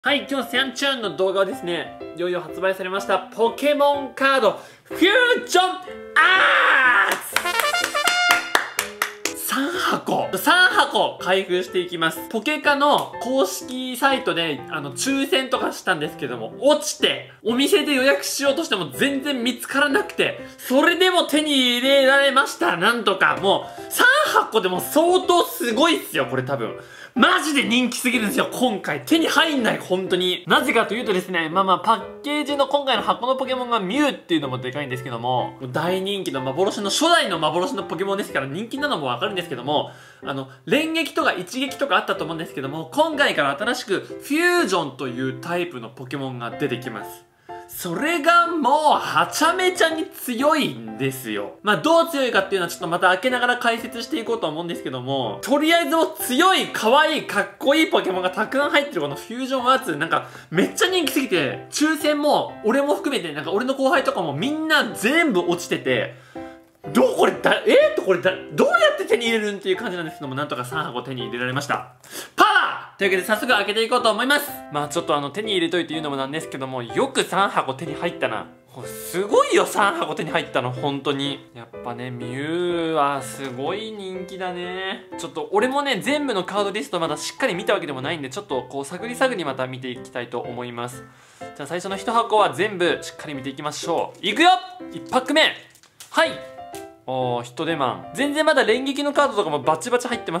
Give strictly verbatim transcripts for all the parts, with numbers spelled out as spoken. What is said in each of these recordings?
はい、今日セアンチューンの動画はですね、いよいよ発売されましたポケモンカードフュージョンアーツさんはこさんはこ開封していきます。ポケカの公式サイトであの抽選とかしたんですけども落ちて、お店で予約しようとしても全然見つからなくて、それでも手に入れられました。なんとか。もうさんはこでも相当すごいっすよ、これ多分。マジで人気すぎるんですよ、今回。手に入んない、本当に。なぜかというとですね、まあまあ、パッケージの今回の箱のポケモンがミュウっていうのもでかいんですけども、大人気の幻の、初代の幻のポケモンですから人気なのもわかるんですけども、あの、連撃とか一撃とかあったと思うんですけども、今回から新しくフュージョンというタイプのポケモンが出てきます。それがもうはちゃめちゃに強いんですよ。まあどう強いかっていうのはちょっとまた開けながら解説していこうと思うんですけども、とりあえずもう強い、可愛い、かっこいいポケモンがたくさん入ってるこのフュージョンアーツ、なんかめっちゃ人気すぎて、抽選も俺も含めてなんか俺の後輩とかもみんな全部落ちてて、どうこれだ、えー、っとこれだ、どうやって手に入れるんっていう感じなんですけども、なんとかさんはこ手に入れられました。パワーというわけで早速開けていこうと思います。まあちょっとあの手に入れといて言うのもなんですけども、よくさんはこ手に入ったな。すごいよ、さんはこ手に入ったの、本当に。やっぱね、ミュウはすごい人気だね。ちょっと俺もね、全部のカードリストまだしっかり見たわけでもないんで、ちょっとこう探り探りまた見ていきたいと思います。じゃあ最初のいちはこは全部しっかり見ていきましょう。いくよ !いち パック目はい、おー、ヒトデマン。全然まだ連撃のカードとかもバチバチ入ってます。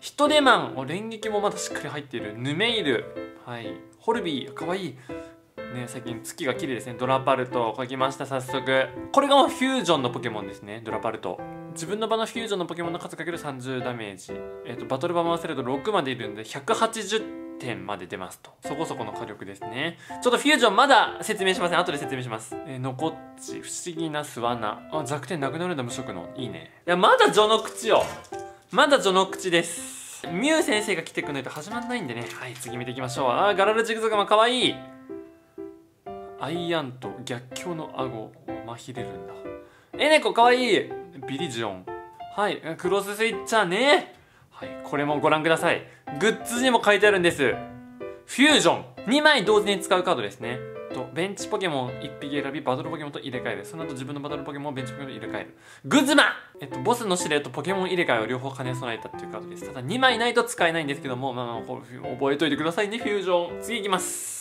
ヒトデマン。お、連撃もまだしっかり入っている。ヌメイル。はい。ホルビー。かわいい。ね、最近月が綺麗ですね。ドラパルト。書きました、早速。これがもうフュージョンのポケモンですね。ドラパルト。自分の場のフュージョンのポケモンの数かけるさんじゅうダメージ。えっと、バトル場回せるとろくまでいるんで、ひゃくはちじゅってんまで出ますと。そこそこの火力ですね。ちょっとフュージョンまだ説明しません。後で説明します。えー、ノコッチ、不思議な巣穴。あ、弱点なくなるんだ、無色の。いいね。いや、まだ序の口よ。まだ序の口です。ミュウ先生が来てくれないと始まんないんでね。はい、次見ていきましょう。あー、ガラルジグザグマかわいい。アイアンと逆境の顎をまひれるんだ。エネコかわいい。ビリジョン。はい、クロススイッチャーね。はい、これもご覧ください。グッズにも書いてあるんです。フュージョンにまい同時に使うカードですね。とベンチポケモンいっぴき選びバトルポケモンと入れ替える。その後自分のバトルポケモンをベンチポケモンと入れ替える。グズマ、えっとボスの指令とポケモン入れ替えを両方兼ね備えたっていうカードです。ただにまいないと使えないんですけども、まあまあ覚えといてくださいね、フュージョン。次いきます。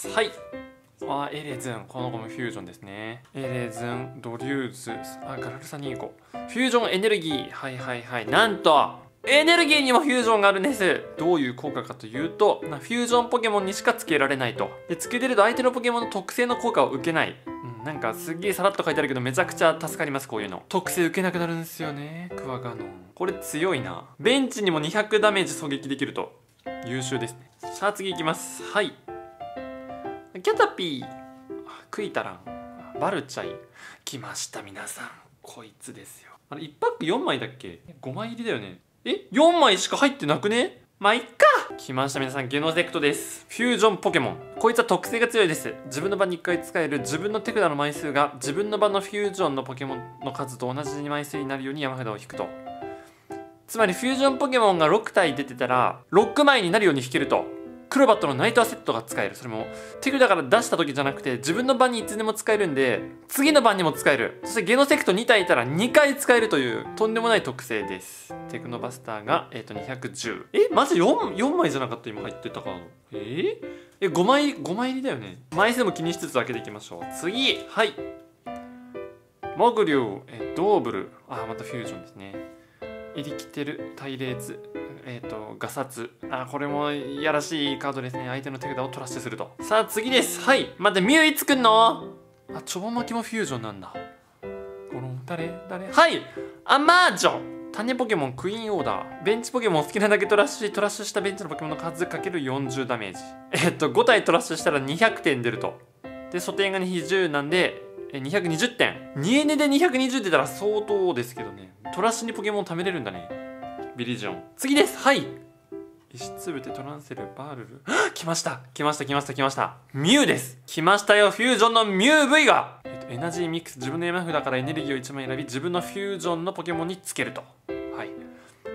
はい、あー、エレズン。この子もフュージョンですね。エレズン、ドリューズ、あ、ガラルサニーコ。フュージョンエネルギー。はいはいはい。なんとエネルギーにもフュージョンがあるんです。どういう効果かというと、フュージョンポケモンにしかつけられないと。で、つけてると相手のポケモンの特性の効果を受けない。うん、なんかすっげえさらっと書いてあるけどめちゃくちゃ助かります、こういうの。特性受けなくなるんですよね。クワガノン。これ強いな。ベンチにもにひゃくダメージ狙撃できると。優秀ですね。さあ次いきます。はい。キャタピー。クイタラン。バルチャイ。来ました、皆さん。こいつですよ。あれ、いちパックよんまいだっけ ?ご 枚入りだよね。え ?よん 枚しか入ってなくね？まあ、いっか。来ました、皆さん。ゲノゼクトです。フュージョンポケモン。こいつは特性が強いです。自分の場にいっかい使える自分の手札の枚数が自分の場のフュージョンのポケモンの数と同じ枚数になるように山札を引くと。つまり、フュージョンポケモンがろくたい出てたら、ろくまいになるように引けると。クロバットのナイトアセットが使える。それも手札から出した時じゃなくて自分の番にいつでも使えるんで、次の番にも使える。そしてゲノセクトにたいいたらにかい使えるというとんでもない特性です。テクノバスターが、えー、とにひゃくじゅう。えマジ 4, 4枚じゃなかった？今入ってたかな。えー、えごまいごまい入りだよね。枚数も気にしつつ開けていきましょう。次、はい、モグリュウ、えドーブル。あー、またフュージョンですね。エリキテル、タイレーツ、えっ、ー、と、ガサツ。あ、これもいやらしいカードですね。相手の手札をトラッシュすると。さあ、次です。はい。待って、ミュウいつくんの？あ、ちょぼまきもフュージョンなんだ。この、誰誰はい。アマージョ。種ポケモンクイーンオーダー。ベンチポケモン好きなだけトラッシュし、トラッシュしたベンチのポケモンの数かけるよんじゅうダメージ。えっと、ごたいトラッシュしたらにひゃくてん出ると。で、素点がにじゅうなんで、にひゃくにじゅってん。にエネでにひゃくにじゅう出たら相当ですけどね。トラッシュにポケモンを貯めれるんだね。ビリジョン。次です。はい。石つぶてトランセル、バールル。来ました来ました来ました来ました。ミュウです。来ましたよ、フュージョンのミュウ V が。えっと、エナジーミックス。自分の山札からエネルギーをいちまい選び、自分のフュージョンのポケモンにつけると。はい。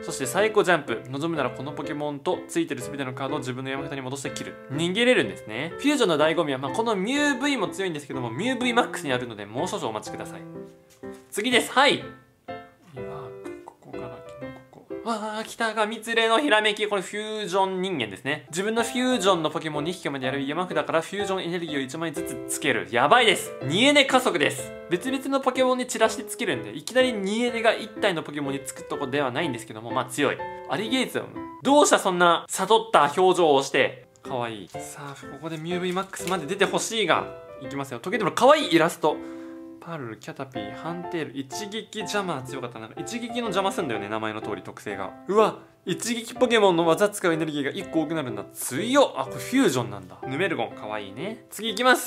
そしてサイコジャンプ。望むならこのポケモンとついてる全てのカードを自分の山札に戻して切る。逃げれるんですね。フュージョンの醍醐味は、まあ、このミュウ V も強いんですけども、ミュウ V マックスにあるのでもう少々お待ちください。次です。はい。ここからキノココ。わあ、北が蜜連のひらめき。これフュージョン人間ですね。自分のフュージョンのポケモンにひきまでやる山札からフュージョンエネルギーをいちまいずつつける。やばいです。にエネ加速です。別々のポケモンに散らしてつけるんで、いきなりにエネがいち体のポケモンにつくとこではないんですけども、まあ強い。アリゲイツはどうしたそんな悟った表情をして。かわいい。さあ、ここでミュウ V マックスまで出てほしいが、いきますよ。トゲトのかわいいイラスト。パルル、キャタピー、ハンテール、一撃邪魔強かったな。一撃の邪魔すんだよね、名前の通り特性が。うわ、一撃ポケモンの技使うエネルギーがいっこ多くなるんだ。強っ。あ、これフュージョンなんだ。ヌメルゴン、かわいいね。次いきます。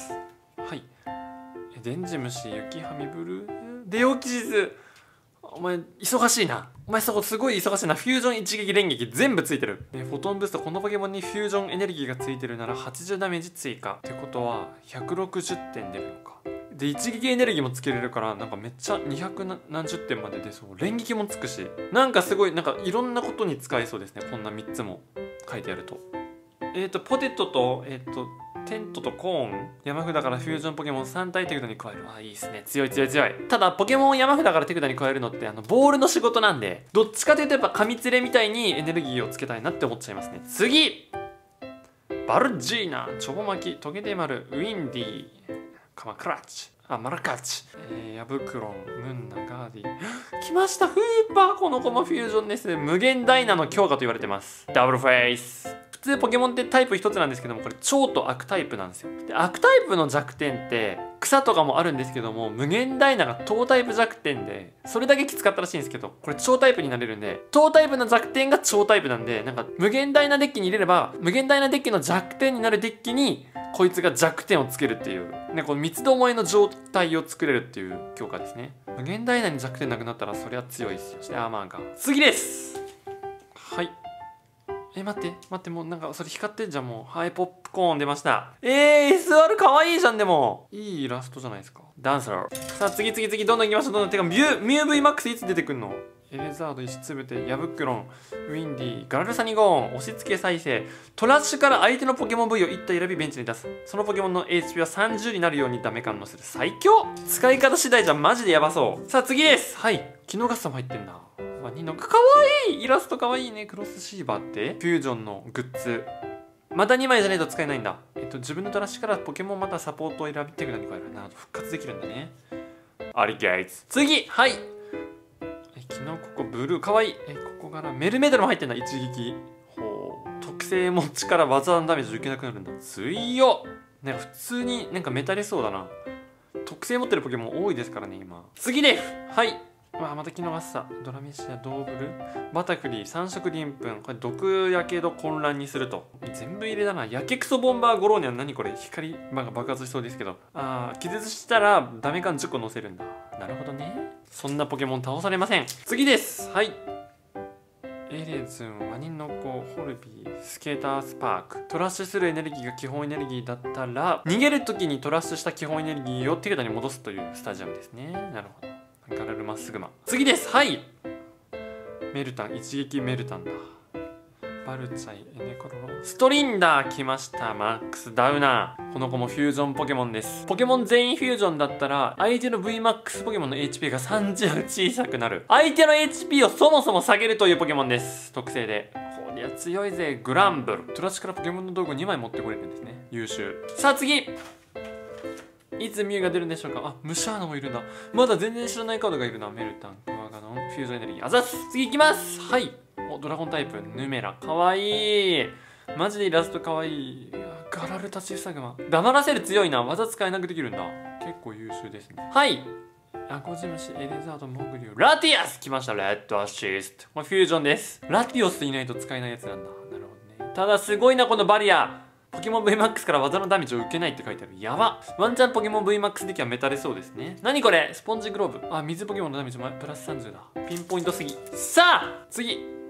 はい。デンジムシ、雪ハミブルー、デオキシズ。お前、忙しいな。お前そこすごい忙しいな。フュージョン一撃連撃全部ついてる。で、フォトンブースト、このポケモンにフュージョンエネルギーがついてるならはちじゅうダメージ追加。ってことは、ひゃくろくじゅってん出るのか。で、一撃エネルギーもつけれるから、なんかめっちゃにひゃくなんじゅってんまで出そう。連撃もつくし。なんかすごい、なんかいろんなことに使えそうですね。こんなみっつも書いてあると。えっと、ポテトと、えっと、テントとコーン。山札からフュージョンポケモンさん体手札に加える。あ、いいですね。強い強い強い。ただ、ポケモンを山札から手札に加えるのって、あの、ボールの仕事なんで、どっちかというとやっぱ紙連れみたいにエネルギーをつけたいなって思っちゃいますね。次バルジーナ、チョボマキ、トゲデマル、ウィンディ、カマクラッチ。あ、マラカッチ。えー、ヤブクロン、ムンナ、ガーディ。来ました、フーパー。この子もフュージョンです。無限ダイナの強化と言われてます。ダブルフェイス。普通ポケモンってタイプ一つなんですけども、これ超と悪タイプなんですよ。で、悪タイプの弱点って草とかもあるんですけども、無限ダイナが等タイプ弱点で、それだけきつかったらしいんですけど、これ超タイプになれるんで、等タイプの弱点が超タイプなんで、なんか無限ダイナデッキに入れれば、無限ダイナデッキの弱点になるデッキにこいつが弱点をつけるっていう、ね、この三つどもえの状態を作れるっていう強化ですね。無限ダイナに弱点なくなったらそりゃ強いですよ。そしてアーマーが次です。はい。え、待って、待って、もうなんかそれ光ってんじゃん、もう。はい、ポップコーン出ました。えー、エスアール かわいいじゃん、でも。いいイラストじゃないですか。ダンサー。さあ、次々次、どんどん行きましょう、どんどん。てか、ミュウ、ミュウ V マックスいつ出てくんの？エレザード、石つぶて、ヤブクロン、ウィンディ、ガラルサニゴーン、押し付け再生。トラッシュから相手のポケモン V をいち体選びベンチに出す。そのポケモンの エイチピー はさんじゅうになるようにダメ感のする。最強！使い方次第じゃマジでやばそう。さあ、次です。はい。キノガッサも入ってんな。ワニのかわいいイラストかわいいね。クロスシーバーってフュージョンのグッズ。またにまいじゃないと使えないんだ。えっと、自分のトラッシュからポケモンまたサポートを選び手札に加える。なるほど、復活できるんだね。アリゲイツ。次はい。キノココブルーかわいい。え、ここからメルメドルも入ってんだ。一撃。ほう。特性持ちから技のダメージ受けなくなるんだ。強っ。なんか普通になんかメタれそうだな。特性持ってるポケモン多いですからね、今。次です。はい。わあ、またキノガッサ。ドラメシア、ドーブル、バタクリー、三色鱗粉。これ毒やけど混乱にすると。全部入れだな。やけくそボンバーゴローニャン。何これ、光が爆発しそうですけど。ああ、気絶したらダメ感じゅっこ乗せるんだ。なるほどね。そんなポケモン倒されません。次です。はい。エレズン、ワニノコ、ホルビー、スケータースパーク。トラッシュするエネルギーが基本エネルギーだったら、逃げる時にトラッシュした基本エネルギーを手札に戻すというスタジアムですね。なるほど。ガラルマスグマ。次です。はい。メルタン、一撃メルタンだ。バルチャイ、エネコロロ。ストリンダー来ました。マックスダウナー。この子もフュージョンポケモンです。ポケモン全員フュージョンだったら、相手の ブイマックス ポケモンの エイチピー がさんじゅう小さくなる。相手の エイチピー をそもそも下げるというポケモンです。特性で。こりゃ強いぜ。グランブル。トラッシュからポケモンの道具をにまい持ってこれるんですね。優秀。さあ次。いつミュウが出るんでしょうか。あ、ムシャーノもいるんだ。まだ全然知らないカードがいるな。メルタン、クワガノン、フュージョンエネルギー。あざっす。次行きます。はい。お、ドラゴンタイプ、ヌメラ。かわいい。マジでイラストかわいい。ガラル立ちふさぐま。黙らせる強いな。技使えなくできるんだ。結構優秀ですね。はい。アコジムシ、エレザード、モグリュウ、ラティアス来ました。レッドアシスト。これフュージョンです。ラティオスいないと使えないやつなんだ。なるほどね。ただすごいな、このバリア。ポケモン ブイマックス から技のダメージを受けないって書いてある。やば。ワンチャンポケモン ブイマックス デッキはメタれそうですね。何これ、スポンジグローブ。あ、水ポケモンのダメージプラスさんじゅうだ。ピンポイントすぎ。さあ次。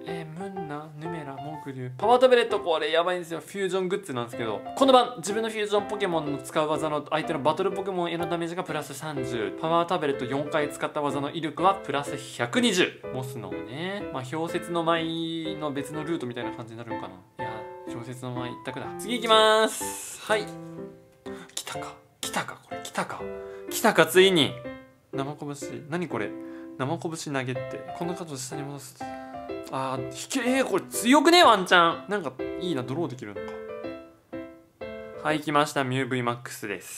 えー、ムンナ、ヌメラ、モグリュウ、パワータブレット、これやばいんですよ。フュージョングッズなんですけど、この晩自分のフュージョンポケモンの使う技の相手のバトルポケモンへのダメージがプラスさんじゅう、パワータブレットよんかい使った技の威力はプラスひゃくにじゅう。モスのね、まあ氷雪の舞の別のルートみたいな感じになるのかな。いやー、氷雪の舞一択だ。次行きまーす。はい、来たか来たかこれ来たか来たかついに生拳。何これ、生拳投げってこのカードを下に戻す。あー、引け、えー、これ強くねワンチャン。なんかいいな、ドローできるのか。はい、来ました。ミュー ブイマックス です。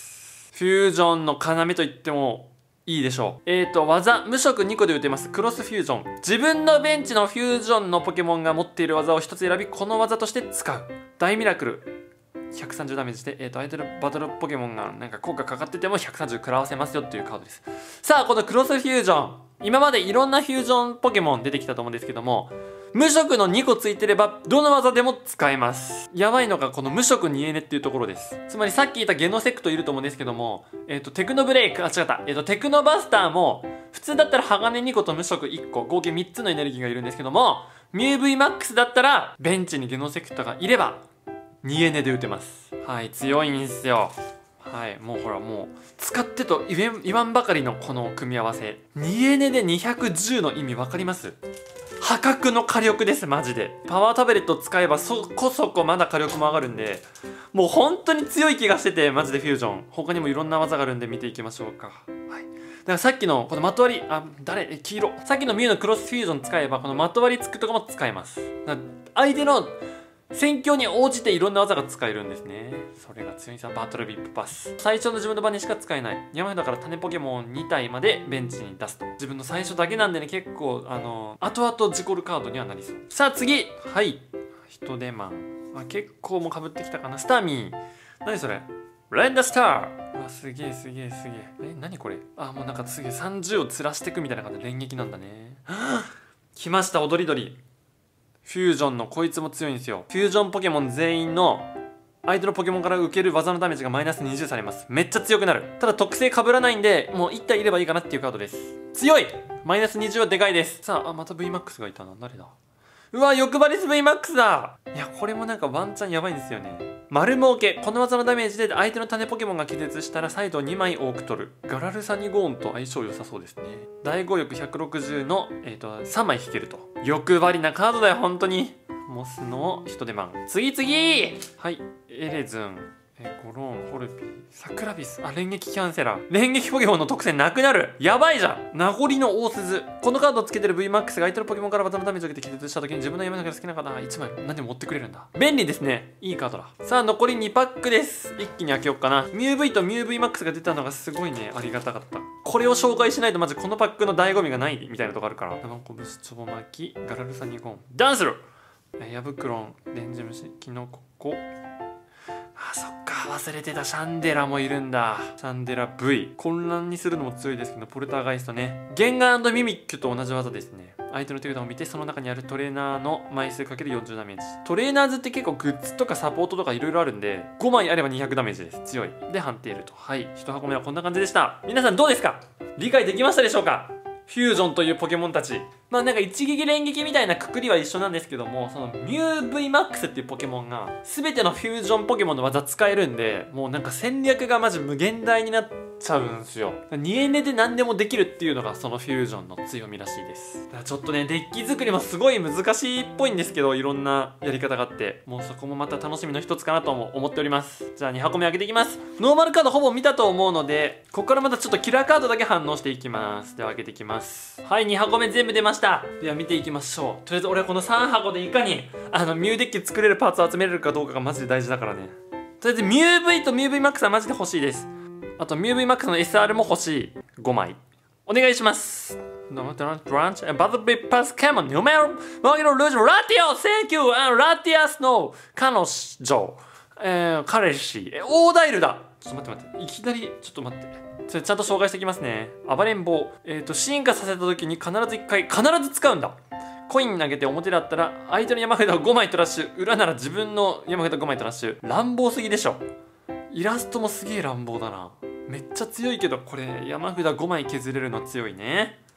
フュージョンの要と言ってもいいでしょう。えーと技、無色にこで打てます。クロスフュージョン。自分のベンチのフュージョンのポケモンが持っている技をひとつ選び、この技として使う。大ミラクルひゃくさんじゅうダメージで、えーと相手のバトルポケモンがなんか効果かかっててもひゃくさんじゅう食らわせますよっていうカードです。さあ、このクロスフュージョン、今までいろんなフュージョンポケモン出てきたと思うんですけども、無色のにこついてればどの技でも使えます。やばいのがこの無色にエネっていうところです。つまりさっき言ったゲノセクトいると思うんですけども、えっ、ー、とテクノブレイク、あ違った、えっ、ー、とテクノバスターも普通だったら鋼にこと無色いっこ、合計みっつのエネルギーがいるんですけども、ミュー ブイマックス だったらベンチにゲノセクトがいればにエネで打てます。はい、強いんですよ。はい、もうほら、もう使ってと言わんばかりのこの組み合わせ。にエネでにひゃくじゅうの意味分かります？破格の火力です、マジで。パワータブレット使えばそこそこまだ火力も上がるんで、もう本当に強い気がしてて、マジでフュージョン。他にもいろんな技があるんで見ていきましょうか。はい。だからさっきのこのまとわり、あ、誰え、黄色。さっきのミュウのクロスフュージョン使えば、このまとわりつくとかも使えます。だから相手の戦況に応じていろんな技が使えるんですね。それが強いさ、バトルビップパス。最初の自分の場にしか使えない。山札から種ポケモンにたいまでベンチに出すと。自分の最初だけなんでね、結構、あのー、後々事故るカードにはなりそう。さあ次、はい。人手マン。あ、結構もう被ってきたかな。スターミー。何それ？レンダースター。うわ、すげえすげえすげえ。え、何これ？あ、もうなんかすげえさんじゅうを吊らしていくみたいな感じで連撃なんだね。来ました、踊り鳥。フュージョンのこいつも強いんですよ。フュージョンポケモン全員の相手のポケモンから受ける技のダメージがマイナスにじゅうされます。めっちゃ強くなる。ただ特性被らないんで、もういち体いればいいかなっていうカードです。強い！マイナスにじゅうはでかいです。さあ、あ、また ブイマックス がいたな。誰だ？うわ、欲張りス ブイマックス だ！いや、これもなんかワンチャンやばいんですよね。丸儲け。この技のダメージで相手の種ポケモンが気絶したらサイドをにまい多く取る。ガラルサニゴーンと相性良さそうですね。大語力ひゃくろくじゅうの、えーと、さんまい引けると。欲張りなカードだよ、本当に。モスの人手マン。次々！はい。エレズン。え、ゴローン、ホルピー、サクラビス。あ、連撃キャンセラー。連撃ポケモンの特性なくなる。やばいじゃん。名残の大鈴。このカードをつけてる ブイマックス が相手のポケモンからバトルダメージを受けて気絶した時に自分の山の中で好きなカードがいちまい何でも持ってくれるんだ。便利ですね。いいカードだ。さあ、残りにパックです。一気に開けようかな。ミュー ブイ とミュー ブイマックス が出たのがすごいね、ありがたかった。これを紹介しないとマジこのパックの醍醐味がないみたいなとこあるから。生こぶし、ちょぼまき、ガラルサニゴン。ダンスルヤブクロン、デンジムシ、キノココ。あ、そっか、忘れてた。シャンデラもいるんだ。シャンデラ ブイ。混乱にするのも強いですけど、ポルターガイストね。ゲンガー&ミミッキュと同じ技ですね。相手の手札を見て、その中にあるトレーナーの枚数かけるよんじゅうダメージ。トレーナーズって結構グッズとかサポートとかいろいろあるんで、ごまいあればにひゃくダメージです。強い。で、判定いると。はい。いち箱目はこんな感じでした。皆さんどうですか？理解できましたでしょうか？フュージョンというポケモンたち。まあなんか一撃連撃みたいなくくりは一緒なんですけども、そのミュー ブイマックス っていうポケモンが全てのフュージョンポケモンの技使えるんで、もうなんか戦略がマジ無限大になっちゃうんですよ。にエネで何でもできるっていうのがそのフュージョンの強みらしいです。だからちょっとね、デッキ作りもすごい難しいっぽいんですけど、いろんなやり方があって、もうそこもまた楽しみの一つかなとも思っております。じゃあに箱目開けていきます。ノーマルカードほぼ見たと思うので、ここからまたちょっとキラーカードだけ反応していきます。では開けていきます。はい、に箱目全部出ました。では見ていきましょう。とりあえず俺はこのさん箱でいかにあのミューデッキ作れるパーツを集めれるかどうかがマジで大事だからね。とりあえずミュー ブイ とミュー ブイマックス はマジで欲しいです。あとミュー ブイマックス の エスアール も欲しい。ごまいお願いします。バトルビップパスカモンニュメロマギロルージュラティオセンキューラティアスの彼女、えー、彼氏オーダイルだ。ちょっと待って待って、いきなりちょっと待って、それちゃんと紹介していきますね。暴れん坊、えっと進化させた時に必ずいっかい必ず使うんだ。コイン投げて表だったら相手の山札をごまいトラッシュ、裏なら自分の山札ごまいトラッシュ。乱暴すぎでしょ。イラストもすげえ乱暴だな。めっちゃ強いけど、これ山札ごまい削れるの強いね。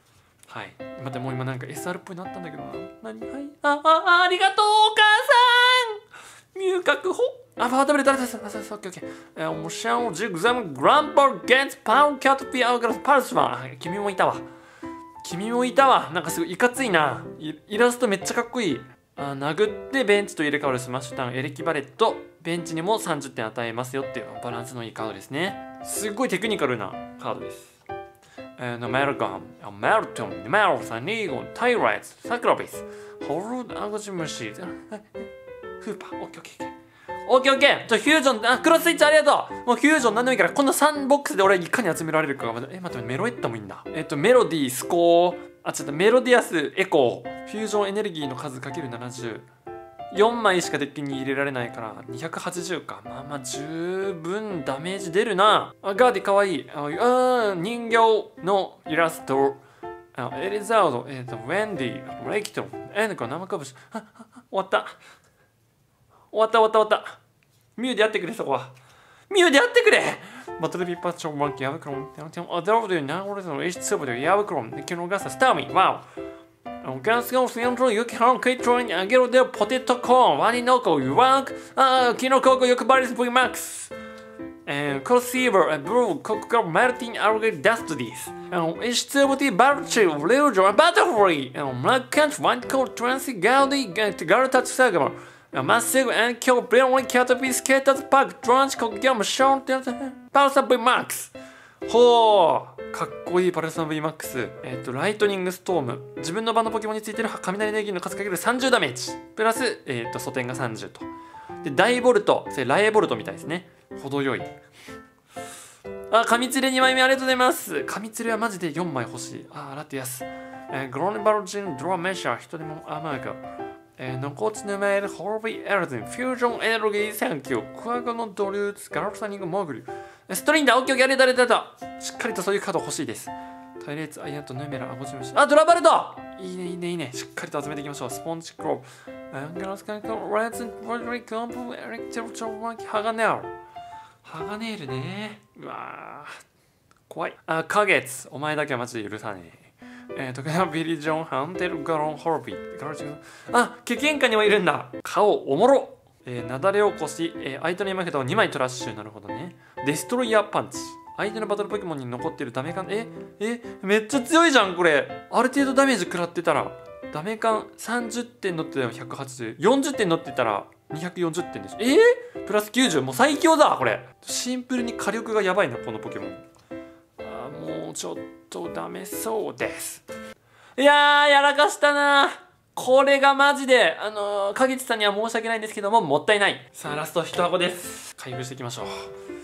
はい。待って、もう今なんか エスアール っぽいなったんだけどな。何？はい。あ、あ、ありがとう、お母さん。ミュウ確保。あ、パワータブレットあれです。あ、そうそう、オッケーオッケー。え、おもしゃん、ジグザム、グランパー、ゲンツ、パウン、キャトピー、アウガラス、パルスマン。君もいたわ。君もいたわ。なんかすごいいかついな。イ, イラストめっちゃかっこいい。あ、殴ってベンチと入れ替わるスマッシュタウン、エレキバレット。ベンチにもさんじゅってん与えますよっていうバランスのいいカードですね。すっごいテクニカルなカードです。えー、メルガン、メルトン、メルサニーゴン、タイライツ、サクラビス、ホルドアゴジムシー、フーパー、オッケーオッケーオッケーオッケー。ちょ、フュージョン、あ、クロススイッチありがとう。もうフュージョンなんでもいいから、このさんボックスで俺いかに集められるかが、え、待って、メロエッタもいいんだ。えっと、メロディー、スコー、あ、ちょっとメロディアス、エコー、フュージョンエネルギーの数かけるななじゅう。よんまいしかデッキに入れられないからにひゃくはちじゅうか。まあまあ十分ダメージ出るな。あ、ガーディかわいい。あ、人形のイラスト。あ、エリザード、えっと、ウェンディ、レイキトン、エンコ、生かぶし。終わった。終わった終わった終わった。ミュウでやってくれ、そこは。ミュウでやってくれ。バトルビッパッチョン、マンキ、ヤブクロン、アダルドにナオレズの エイチツー ブでヤブクロン、キノガサ、スターミー、ワウ。ガスがセントルユキハンケイトロインアゲロデポテトコーンワニノコユワークあキノココヨクバリス V マックスクロスシーバーブルーココカマルティンアルゲダストディスエシツーボティバルチューレオジョバタフリーマッカンチワンコートランシガウディガルタチサガママッセグアンキョブレオンキャトピスケータズパークトランチコギャムションテパルサ V マックスほーかっこいいパルサ V マックス。えっと、ライトニングストーム。自分の場のポケモンについてる雷エネルギーの数かけるさんじゅうダメージ。プラス、えっと、素点がさんじゅうと。で、大ボルト。それラエボルトみたいですね。程よい。あ、紙連れにまいめありがとうございます。紙連れはマジでよんまい欲しい。あ、ラティアス。えー、グローネバルジン、ドローメシャー、人でもアマーガ。えー、ノコチヌメール、ホービーエルゼン、フュージョンエネルギーサンキュー、クワゴのドリューツ、ガラプサニング、モグリ。ストリンダー、オッケーオッケー、ありがとうありがとう。しっかりとそういうカード欲しいです。タイレーツ、アイアント、ヌメラ、アボジムシ。あ、ドラバルドいいねいいねいいね。しっかりと集めていきましょう。スポンジクローブ。アンガラスカンコ、レッツン、ポリリコンプ、エレクテルチョーマキ、ハガネール。ハガネールね。うわー。怖い。あ、花月。お前だけはマジで許さねえ。えーと、ビリジョン、ハンテル、ガロン、ホロビー。ガロチン。あ、ケケンカにもいるんだ。顔、おもろ。えー、なだれ起こし、えー、相手の負けたをにまいトラッシュ。なるほどね。デストロイヤーパンチ。相手のバトルポケモンに残っているダメカン、ええめっちゃ強いじゃん、これ。ある程度ダメージ食らってたら、ダメカンさんじゅってん乗ってたらひゃくはちじゅう、よんじゅってん乗ってたらにひゃくよんじゅってんでしょ。えー、プラスきゅうじゅう、もう最強だ、これ。シンプルに火力がやばいな、このポケモン。あー、もうちょっとダメそうです。いやー、やらかしたなー。これがマジで、あのー、影地さんには申し訳ないんですけども、もったいない。さあ、ラストいち箱です。開封していきましょう。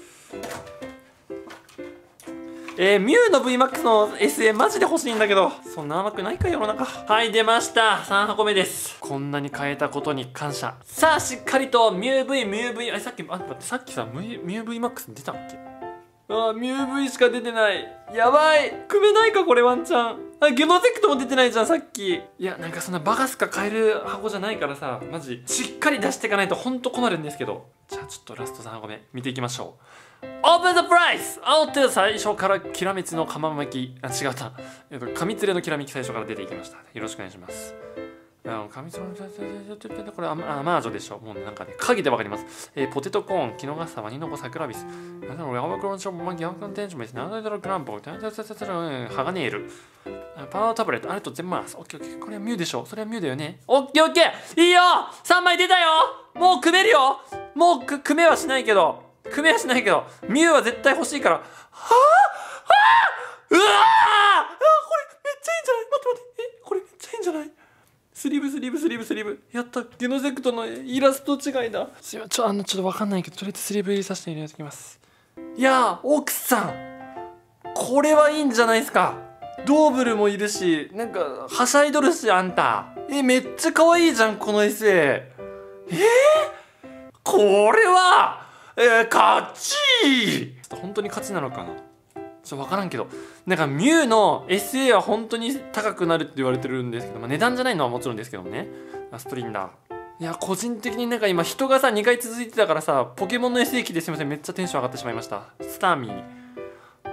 えー、ミュウの ブイマックス の エスエー マジで欲しいんだけど、そんな甘くないか世の中。はい、出ました。さん箱目です。こんなに変えたことに感謝。さあ、しっかりとミュウ V、ミュウ V、あ、さっき、あ、待って、さっきさ、ミュウ ブイマックス 出たっけ？あ、ミュウ V しか出てない。やばい。組めないかこれワンチャン。あ、ゲノゼクトも出てないじゃん、さっき。いや、なんかそんなバカすか買える箱じゃないからさ、マジ、しっかり出していかないとほんと困るんですけど。じゃあちょっとラストさん箱目、見ていきましょう。オープンザプライス！青って最初からきらめつの釜巻き、あ、違った。えっと、紙連れのきらめき最初から出ていきました。よろしくお願いします。紙連れの、これアマージョでしょ。もうなんかね、影でわかります。えー、ポテトコーン、キノガッサ、ワニノコ、サクラビス。なんだろう、ヤバクロンション、マギャンカンテンションメス、ナダダラグランボー、タタタタタタハガネール。パワータブレット、ありがとうございます。オッケーオッケー。これはミュウでしょ。それはミュウだよね。オッケーオッケー。いいよ !さん 枚出たよ。もう組めるよ。もうく組めはしないけど。組めはしないけど、ミュウは絶対欲しいから。はぁはぁうわーあ、これめっちゃいいんじゃない？待って待って。え、これめっちゃいいんじゃない？スリーブスリーブスリーブスリーブ。やった。ゲノゼクトのイラスト違いだ。すいません。ちょ、あの、ちょっとわかんないけど、とりあえずスリーブ入れさせていただきます。いやー、奥さん。これはいいんじゃないですか。ドーブルもいるし、なんか、はしゃいどるし、あんた。え、めっちゃ可愛いじゃん、この エスエー。えー、これは、えー、勝ち本当に勝ちなのかなちょっと分からんけど、なんかミュウの エスエー は本当に高くなるって言われてるんですけど、まあ、値段じゃないのはもちろんですけどね。ストリンダー。いや、個人的になんか今人がさにかい続いてたからさ、ポケモンの エスエー 機ですいません、めっちゃテンション上がってしまいました。スターミー、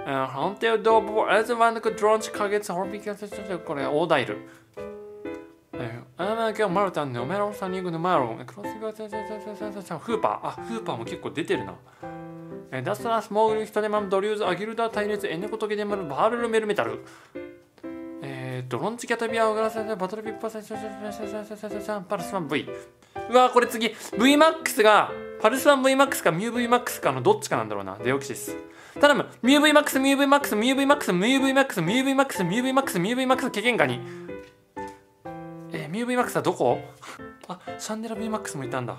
ホンテルドーボー、アズワンドクドロンチカゲツ、ホビキャスチこれ、オーダイル。あなきゃマルタンのメロンサニングのマロン、クロスガーフーパー、あ、フーパーも結構出てるな。ダスラスモーグルヒトデマンドリューズアギルダ対立エネコトゲデマルバールルメルメタル。えー、ドロンチキャタビアオガラサバトルピッパササパルスワン V。うわ、これ次 ブイマックス がパルスワン ブイマックス かミュー ブイマックス かのどっちかなんだろうな。デオキシス。頼む。ミュー ブイマックス、ミュー ブイマックス、ミュー ブイマックス、ミュー ブイマックス、ミュー ブイマックス、ミュー ブイマックス、ミュー ブイマックス、ケケンガニ。えー、ミュー ブイマックス はどこ？あ、シャンデラ ブイマックス もいたんだ。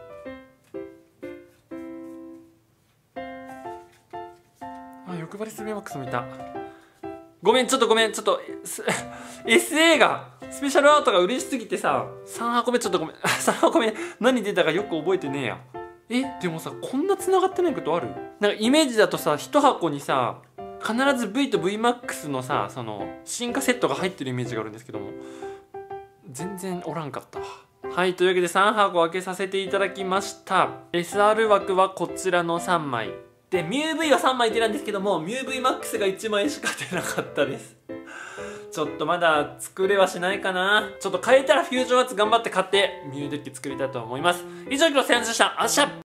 あ、欲張りす ブイマックス もいた。ごめん、ちょっとごめん、ちょっと エスエー がスペシャルアートが嬉しすぎてさ、さん箱目ちょっとごめんさん箱目何出たかよく覚えてねえや。え、でもさ、こんな繋がってないことある？なんかイメージだとさ、いち箱にさ必ず V と ブイマックス のさ、その進化セットが入ってるイメージがあるんですけども、全然おらんかったわ。はい、というわけでさん箱開けさせていただきました。 エスアール 枠はこちらのさんまいで、ミュー ブイ はさんまい出たんですけども、ミュー ブイマックス がいちまいしか出なかったです。ちょっとまだ作れはしないかな。ちょっと買えたらフュージョンアーツ頑張って買ってミューデッキ作りたいと思います。以上、今日のセアンズでした。あっしゃ。